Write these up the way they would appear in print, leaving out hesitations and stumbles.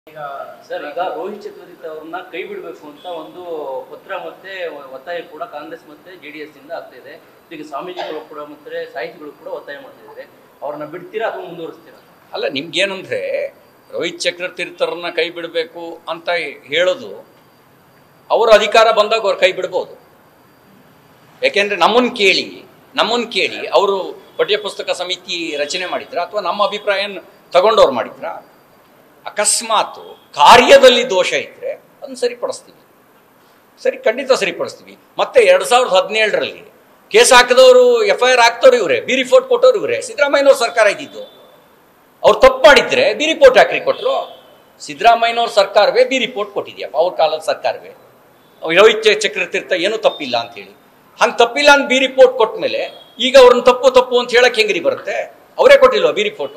Sir, ಈಗ ರೋಹಿತ್ ಚಕ್ರವರ್ತಿ ಅವರನ್ನ ಕೈ ಬಿಡಬೇಕು ಅಂತ ಒಂದು ಪತ್ರ ಮತ್ತೆ ಒತ್ತಾಯ ಕೂಡ ಕಾಂಗ್ರೆಸ್ ಮತ್ತೆ ಜೆಡಿಎಸ್ ಇಂದ ಆಗ್ತಾ ಇದೆ. ಈಗ ಸ್ವಾಮೀಜಿಗಳು ಕೂಡ ಮತ್ತೆ ಸಾಹಿತಿಗಳು ಕೂಡ ಒತ್ತಾಯ ಮಾಡ್ತಿದ್ದಾರೆ. ಅವ್ರನ್ನ ಬಿಡ್ತೀರಾ ಅಥವಾ ಮುಂದುವರಿಸ್ತೀರಾ? ಅಲ್ಲ, ನಿಮ್ಗೇನಂದ್ರೆ ರೋಹಿತ್ ಚಕ್ರತೀರ್ಥರನ್ನ ಕೈ ಬಿಡಬೇಕು ಅಂತ ಹೇಳೋದು, ಅವರ ಅಧಿಕಾರ ಬಂದಾಗ ಅವ್ರು ಕೈ ಬಿಡ್ಬೋದು. ಯಾಕೆಂದ್ರೆ ನಮ್ಮನ್ನು ಕೇಳಿ ಅವರು ಪಠ್ಯಪುಸ್ತಕ ಸಮಿತಿ ರಚನೆ ಮಾಡಿದ್ರ ಅಥವಾ ನಮ್ಮ ಅಭಿಪ್ರಾಯ ತಗೊಂಡವ್ರು ಮಾಡಿದ್ರ? ಅಕಸ್ಮಾತ್ ಕಾರ್ಯದಲ್ಲಿ ದೋಷ ಇದ್ರೆ ಅದನ್ನು ಖಂಡಿತ ಸರಿಪಡಿಸ್ತೀವಿ. ಮತ್ತೆ 2017ರಲ್ಲಿ ಕೇಸ್ ಹಾಕಿದವರು FIR ಹಾಕ್ತವ್ರು ಇವರೇ, ಬಿ ರಿಪೋರ್ಟ್ ಕೊಟ್ಟವ್ರು ಇವರೇ. ಸಿದ್ದರಾಮಯ್ಯನವ್ರ ಸರ್ಕಾರ ಇದ್ದಿದ್ದು. ಅವ್ರು ತಪ್ಪು ಮಾಡಿದ್ರೆ ಬಿ ರಿಪೋರ್ಟ್ ಹಾಕ್ರಿ ಕೊಟ್ಟರು. ಸಿದ್ದರಾಮಯ್ಯನವ್ರ ಸರ್ಕಾರವೇ ಬಿ ರಿಪೋರ್ಟ್ ಕೊಟ್ಟಿದ್ಯಪ್ಪ, ಅವ್ರ ಕಾಲದ ಸರ್ಕಾರವೇ. ರೋಹಿತ್ ಚಕ್ರತೀರ್ಥ ಏನೂ ತಪ್ಪಿಲ್ಲ ಅಂತ ಹೇಳಿ, ಹಂಗೆ ತಪ್ಪಿಲ್ಲ ಅಂತ ಬಿ ರಿಪೋರ್ಟ್ ಕೊಟ್ಟ ಮೇಲೆ ಈಗ ಅವ್ರನ್ನ ತಪ್ಪು ಅಂತ ಹೇಳಕ್ ಹೆಂಗ್ರಿ ಬರುತ್ತೆ? ಅವರೇ ಕೊಟ್ಟಿಲ್ವಾ ಬಿ ರಿಪೋರ್ಟು?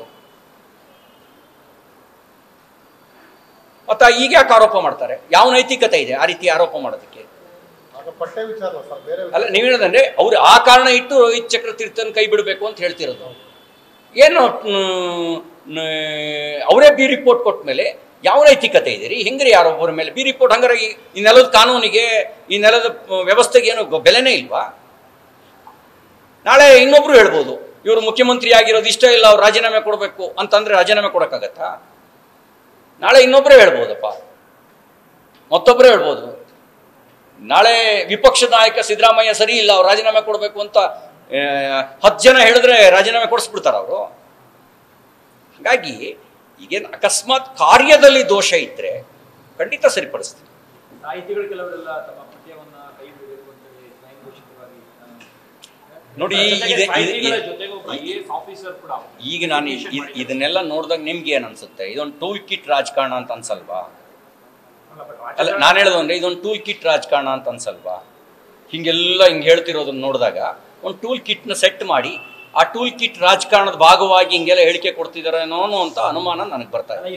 ಮತ್ತೆ ಈಗ ಯಾಕೆ ಆರೋಪ ಮಾಡ್ತಾರೆ? ಯಾವ ನೈತಿಕತೆ ಇದೆ ಆ ರೀತಿ ಆರೋಪ ಮಾಡೋದಕ್ಕೆ? ಅಲ್ಲ, ನೀವು ಹೇಳೋದಂದ್ರೆ ಅವ್ರು ಆ ಕಾರಣ ಇಟ್ಟು ರೋಹಿತ್ ಚಕ್ರತೀರ್ಥನ್ ಕೈ ಬಿಡಬೇಕು ಅಂತ ಹೇಳ್ತಿರೋದು. ಏನು ಅವರೇ ಬಿ ರಿಪೋರ್ಟ್ ಕೊಟ್ಟ ಮೇಲೆ ಯಾವ ನೈತಿಕತೆ ಇದೆ ರೀ? ಹೆಂಗ್ರಿ ಯಾರೊಬ್ಬರ ಮೇಲೆ ಬಿ ರಿಪೋರ್ಟ್? ಹಂಗಾರೆ ಈ ನೆಲದ ಕಾನೂನಿಗೆ, ಈ ನೆಲದ ವ್ಯವಸ್ಥೆಗೆ ಏನು ಬೆಲೆನೇ ಇಲ್ವಾ? ನಾಳೆ ಇನ್ನೊಬ್ರು ಹೇಳ್ಬೋದು, ಇವರು ಮುಖ್ಯಮಂತ್ರಿ ಆಗಿರೋದು ಇಷ್ಟ ಇಲ್ಲ, ಅವ್ರು ರಾಜೀನಾಮೆ ಕೊಡಬೇಕು ಅಂತಂದ್ರೆ ರಾಜೀನಾಮೆ ಕೊಡಕ್ಕಾಗತ್ತಾ? ನಾಳೆ ಇನ್ನೊಬ್ಬರೇ ಹೇಳ್ಬೋದಪ್ಪ, ಮತ್ತೊಬ್ಬರೇ ಹೇಳ್ಬೋದು. ನಾಳೆ ವಿಪಕ್ಷ ನಾಯಕ ಸಿದ್ದರಾಮಯ್ಯ ಸರಿ ಇಲ್ಲ, ಅವ್ರು ರಾಜೀನಾಮೆ ಕೊಡಬೇಕು ಅಂತ 10 ಜನ ಹೇಳಿದ್ರೆ ರಾಜೀನಾಮೆ ಕೊಡಿಸ್ಬಿಡ್ತಾರ ಅವರು. ಹಾಗಾಗಿ ಈಗೇನು ಅಕಸ್ಮಾತ್ ಕಾರ್ಯದಲ್ಲಿ ದೋಷ ಇದ್ರೆ ಖಂಡಿತ ಸರಿಪಡಿಸ್ತೀವಿ. ನೋಡಿ, ಈಗ ನಾನು ಇದನ್ನೆಲ್ಲ ನೋಡಿದಾಗ ನಿಮ್ಗೆ ಏನ್ ಅನ್ಸುತ್ತೆ? ಇದೊಂದು ಟೂಲ್ ಕಿಟ್ ರಾಜಕಾರಣ ಅಂತ ಅನ್ಸಲ್ವಾ? ಅಲ್ಲ, ನಾನು ಹೇಳೋದು ಅಂದ್ರೆ ಇದೊಂದು ಟೂಲ್ ಕಿಟ್ ರಾಜಕಾರಣ ಅಂತ ಅನ್ಸಲ್ವಾ? ಹಿಂಗೆಲ್ಲ ಹೇಳ್ತಿರೋದನ್ನ ನೋಡಿದಾಗ ಒಂದು ಟೂಲ್ ಕಿಟ್ನ ಸೆಟ್ ಮಾಡಿ ಆ ಟೂಲ್ ಕಿಟ್ ರಾಜಕಾರಣದ ಭಾಗವಾಗಿ ಹಿಂಗೆಲ್ಲ ಹೇಳಿಕೆ ಕೊಡ್ತಿದಾರೇನೋ ಅಂತ ಅನುಮಾನ ನನಗೆ ಬರ್ತಾ ಇದೆ.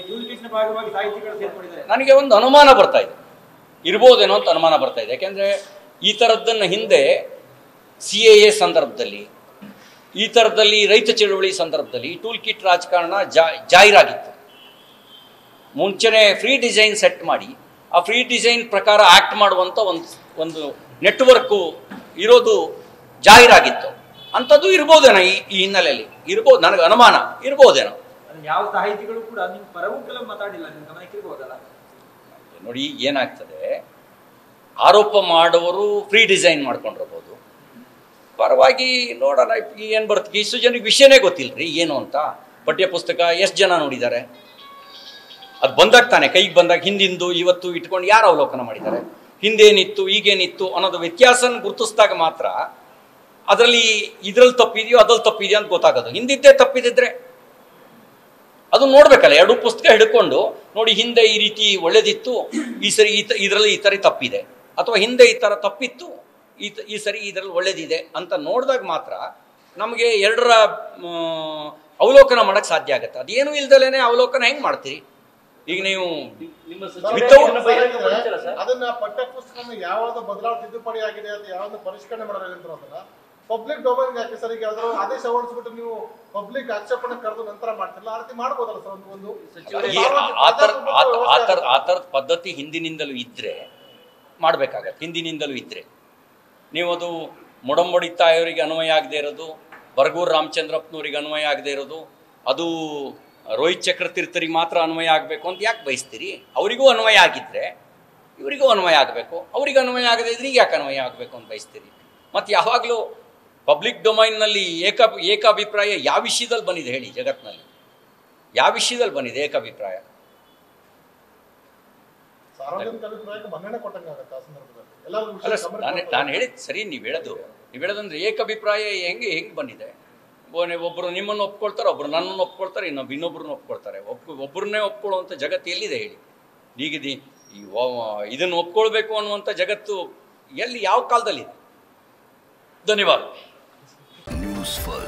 ನನಗೆ ಒಂದು ಅನುಮಾನ ಬರ್ತಾ ಇದೆ, ಇರ್ಬೋದೇನೋ ಅಂತ ಅನುಮಾನ ಬರ್ತಾ ಇದೆ. ಯಾಕೆಂದ್ರೆ ಈ ಥರದ್ದನ್ನು ಹಿಂದೆ CAA ಸಂದರ್ಭದಲ್ಲಿ, ಈ ಥರದಲ್ಲಿ ರೈತ ಚಳುವಳಿ ಸಂದರ್ಭದಲ್ಲಿ ಟೂಲ್ ಕಿಟ್ ರಾಜಕಾರಣ ಜಾಹೀರಾಗಿತ್ತು. ಮುಂಚೆನೆ ಫ್ರೀ ಡಿಸೈನ್ ಸೆಟ್ ಮಾಡಿ ಆ ಫ್ರೀ ಡಿಸೈನ್ ಪ್ರಕಾರ ಆಕ್ಟ್ ಮಾಡುವಂಥ ಒಂದು ನೆಟ್ವರ್ಕು ಇರೋದು ಜಾಹೀರಾಗಿತ್ತು. ಅಂಥದ್ದು ಇರ್ಬೋದೇನೋ ಈ ಹಿನ್ನೆಲೆಯಲ್ಲಿ? ಇರ್ಬೋದು, ನನಗೆ ಅನುಮಾನ ಇರ್ಬೋದೇನೋ. ಯಾವ ಸಾಹಿತಿಗಳು ಕೂಡ ನಿಮ್ಮ ಪರವೂ ಕೆಲವು ಮಾತಾಡಿಲ್ಲ, ನಿಮ್ಮ ಗಮನಕ್ಕೆ ಇರ್ಬೋದಲ್ಲ? ನೋಡಿ, ಏನಾಗ್ತದೆ, ಆರೋಪ ಮಾಡುವವರು ಫ್ರೀ ಡಿಸೈನ್ ಮಾಡ್ಕೊಂಡಿರ್ಬೋದು, ಪರವಾಗಿ ನೋಡೋಣ ಏನು ಬರ್ತದೆ. ಇಷ್ಟು ಜನಕ್ಕೆ ವಿಷಯನೇ ಗೊತ್ತಿಲ್ಲರಿ ಏನು ಅಂತ. ಪಠ್ಯಪುಸ್ತಕ ಎಷ್ಟು ಜನ ನೋಡಿದ್ದಾರೆ? ಅದು ಬಂದಾಗ ತಾನೆ, ಕೈಗೆ ಬಂದಾಗ ಹಿಂದಿಂದು ಇವತ್ತು ಇಟ್ಕೊಂಡು ಯಾರು ಅವಲೋಕನ ಮಾಡಿದ್ದಾರೆ? ಹಿಂದೇನಿತ್ತು ಈಗೇನಿತ್ತು ಅನ್ನೋದು ವ್ಯತ್ಯಾಸನ ಗುರುತಿಸಿದಾಗ ಮಾತ್ರ ಇದ್ರಲ್ಲಿ ತಪ್ಪಿದೆಯೋ ಅದ್ರಲ್ಲಿ ತಪ್ಪಿದೆಯೋ ಅಂತ ಗೊತ್ತಾಗೋದು. ಹಿಂದಿದ್ದೇ ತಪ್ಪಿದಿದ್ರೆ ಅದು ನೋಡ್ಬೇಕಲ್ಲ. 2 ಪುಸ್ತಕ ಹಿಡ್ಕೊಂಡು ನೋಡಿ, ಹಿಂದೆ ಈ ರೀತಿ ಒಳ್ಳೇದಿತ್ತು, ಈ ಸರಿ ಇದರಲ್ಲಿ ಈ ಥರ ತಪ್ಪಿದೆ, ಅಥವಾ ಹಿಂದೆ ಈ ಥರ ತಪ್ಪಿತ್ತು, ಈ ಸರಿ ಇದರಲ್ಲಿ ಒಳ್ಳೇದಿದೆ ಅಂತ ನೋಡಿದಾಗ ಮಾತ್ರ ನಮಗೆ 2ರ ಅವಲೋಕನ ಮಾಡಕ್ ಸಾಧ್ಯ ಆಗತ್ತೆ. ಅದೇನು ಇಲ್ದಲೇನೆ ಅವಲೋಕನ ಹೆಂಗ್ ಮಾಡ್ತೀರಿ? ಈಗ ನೀವು ಅದನ್ನ ಪಠ್ಯ ಪುಸ್ತಕ ಯಾವ್ದು ಬದಲಾವಣೆ ತಿದ್ದುಪಡಿ ಆಗಿದೆ ಅಂತ ಯಾವ್ದು ಪರಿಷ್ಕರಣೆ ಮಾಡೋದಂತ ಪಬ್ಲಿಕ್ ಡೊಮೈನ್ ಹಾಕಿ ಸರ್. ಈಗ ಯಾವ್ದಾದ್ರು ಆದೇಶ ಹೊರಡಿಸ್ಬಿಟ್ಟು ನೀವು ಪಬ್ಲಿಕ್ ಆಕ್ಷೇಪಣೆ ಕರೆದು ನಂತರ ಮಾಡ್ತಿಲ್ಲ, ಆ ರೀತಿ ಮಾಡ್ಬೋದಲ್ಲ ಸರ್? ಒಂದು ಆ ಥರದ ಪದ್ಧತಿ ಹಿಂದಿನಿಂದಲೂ ಇದ್ರೆ ಮಾಡ್ಬೇಕಾಗತ್ತೆ. ಹಿಂದಿನಿಂದಲೂ ಇದ್ರೆ ನೀವು ಅದು ಮೊಡಂಬಡಿ ತಾಯಿಯವರಿಗೆ ಅನ್ವಯ ಆಗದೆ ಇರೋದು, ಬರಗೂರು ರಾಮಚಂದ್ರಪ್ಪನವ್ರಿಗೆ ಅನ್ವಯ ಆಗದೆ ಇರೋದು, ಅದು ರೋಹಿತ್ ಚಕ್ರತೀರ್ಥರಿಗೆ ಮಾತ್ರ ಅನ್ವಯ ಆಗಬೇಕು ಅಂತ ಯಾಕೆ ಬಯಸ್ತೀರಿ? ಅವರಿಗೂ ಅನ್ವಯ ಆಗಿದ್ರೆ ಇವರಿಗೂ ಅನ್ವಯ ಆಗಬೇಕು, ಅವ್ರಿಗೆ ಅನ್ವಯ ಆಗದೆ ಇದ್ರೆ ಈಗ ಯಾಕೆ ಅನ್ವಯ ಆಗಬೇಕು ಅಂತ ಬಯಸ್ತೀರಿ? ಮತ್ತು ಯಾವಾಗಲೂ ಪಬ್ಲಿಕ್ ಡೊಮೈನ್ನಲ್ಲಿ ಏಕಾಭಿಪ್ರಾಯ ಯಾವ ವಿಷಯದಲ್ಲಿ ಬಂದಿದೆ ಹೇಳಿ? ಜಗತ್ತಿನಲ್ಲಿ ಯಾವ ವಿಷಯದಲ್ಲಿ ಬಂದಿದೆ ಏಕಾಭಿಪ್ರಾಯ? ಅಲ್ಲ, ನಾನು ಹೇಳಿದ್ ಸರಿ, ನೀವು ಹೇಳೋದಂದ್ರೆ ಏಕಾಭಿಪ್ರಾಯ ಹೆಂಗೆ ಬಂದಿದೆ? ಒಬ್ಬರು ನಿಮ್ಮನ್ನು ಒಪ್ಕೊಳ್ತಾರೆ, ಒಬ್ರು ನನ್ನನ್ನು ಒಪ್ಕೊಳ್ತಾರೆ, ಇನ್ನೊಬ್ರನ್ನ ಒಪ್ಕೊಳ್ತಾರೆ. ಒಬ್ಬರನ್ನೇ ಒಪ್ಕೊಳ್ಳುವಂಥ ಜಗತ್ತು ಎಲ್ಲಿದೆ ಹೇಳಿ? ಈಗ ಇದನ್ನು ಒಪ್ಕೊಳ್ಬೇಕು ಅನ್ನುವಂಥ ಜಗತ್ತು ಎಲ್ಲಿ, ಯಾವ ಕಾಲದಲ್ಲಿದೆ? ಧನ್ಯವಾದ. News first.